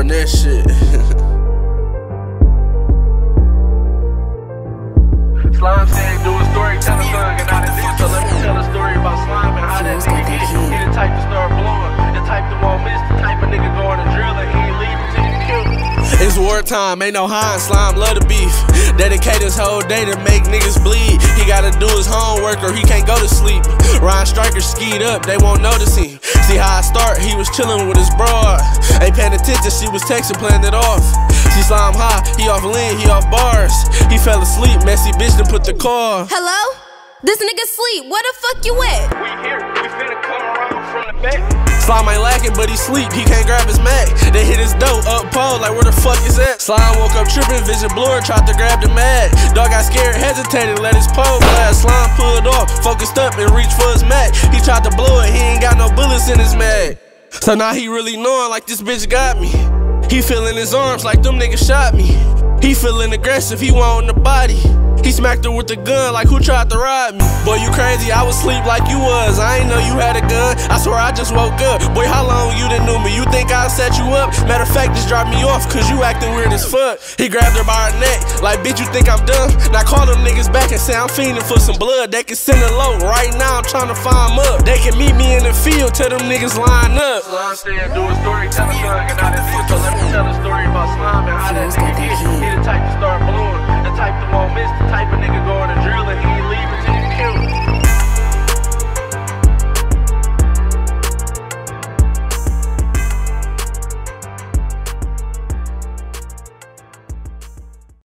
on that shit. Slime said do a storytelling thug and not a diss. So let me tell a story about Slime and how that nigga get. He the type to start blowing, the type to won't miss, the type of nigga going to drill and he ain't leave until you kill him. It's wartime, ain't no hiding, Slime love the beef. Dedicate his whole day to make niggas bleed. He gotta do his homework or he can't go to sleep. Ryan Striker skied up, they won't notice him. See how I start, he was chillin' with his broad. Ain't paying attention, she was texting, playing it off. See Slime high, he off lean, he off bars. He fell asleep, messy bitch done put the car. Hello? This nigga sleep, where the fuck you at? We here, we finna come around from the back. Slime ain't lacking, but he sleep, he can't grab his Mac. They hit his dope, up pole, like where the fuck is that? Slime woke up tripping, vision blurred, tried to grab the mag. Dog got scared, hesitated, let his pole blast. Slime pulled off, focused up and reached for his Mac. He tried to blow it, he ain't got no bullets in his mag. So now he really knowing like this bitch got me. He feeling his arms like them niggas shot me. He feeling aggressive, he wantin' the body. He smacked her with the gun like who tried to rob me. Boy, you crazy, I was asleep like you was. I ain't know you had a gun, I swear I just woke up. Boy, how long you done knew me? You think I set you up? Matter of fact, just drop me off cause you acting weird as fuck. He grabbed her by her neck, like bitch you think I'm dumb? Now call them niggas back and say I'm fiending for some blood. They can send a load, right now I'm trying to find them up. They can meet me in the field, tell them niggas line up. Slime said do a storytelling